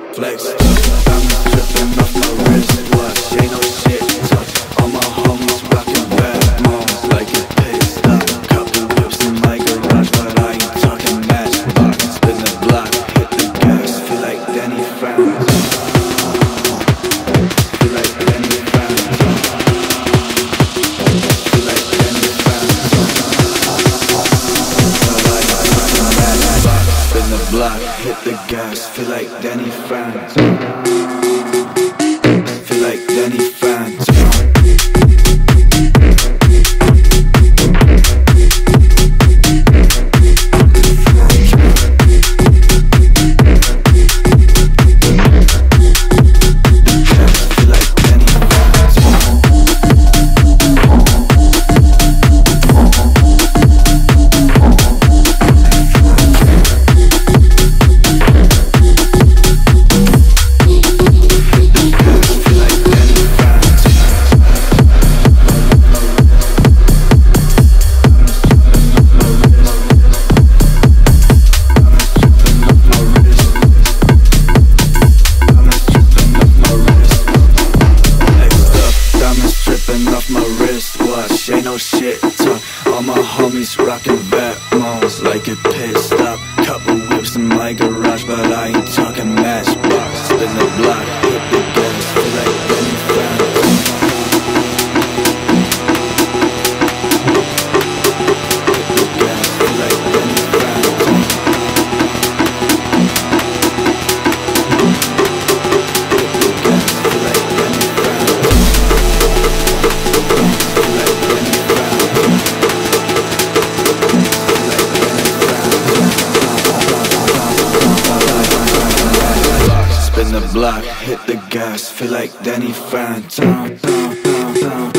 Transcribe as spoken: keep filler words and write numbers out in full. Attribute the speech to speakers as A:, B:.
A: Flex, diamonds dripping off my wristwatch. Ain't no shit talk. All my homies rockin' bad moms like a pit stop. Couple whips in my garage, but I ain't talking matchbox. Spin the block, hit the gas, feel like Danny Phantom. Feel like Danny Phantom. Feel like Danny Phantom. Spin the block, hit the gas, feel like Danny Phantom. Feel like Danny Phantom. Ain't no shit talk. All my homies rockin' Batmos like it pit stop. Couple whips in my garage, but I ain't talking matchbox. Spin the block, hit the gas, feel like Danny Phantom. Hit the gas, feel like Danny Phantom. Hit the gas, feel like Danny Phantom. Feel like Danny Spin the block, hit the gas, feel like Danny Phantom.